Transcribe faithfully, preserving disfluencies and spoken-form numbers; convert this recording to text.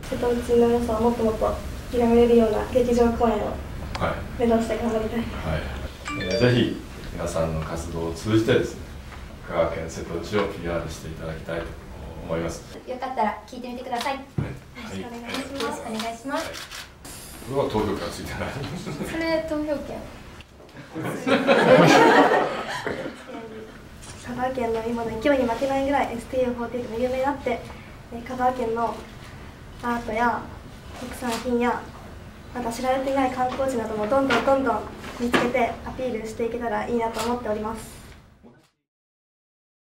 瀬戸内の良さをもっともっと広めれるような劇場公演を目指して頑張りたい。 はいはい、えー、ぜひ皆さんの活動を通じてですね、香川県瀬戸内を ピーアール していただきたいと思います。 よかったら聞いてみてください。よろしくお願いします。 ろしくお願いします。 これは投票権ついてない。 それ投票権。 香川県の今の勢いに負けないぐらい エスティーエーフォーティーエイト が有名になって、香川県のアートや特産品やまた知られていない観光地などもどんどんどんどん見つけてアピールしていけたらいいなと思っております。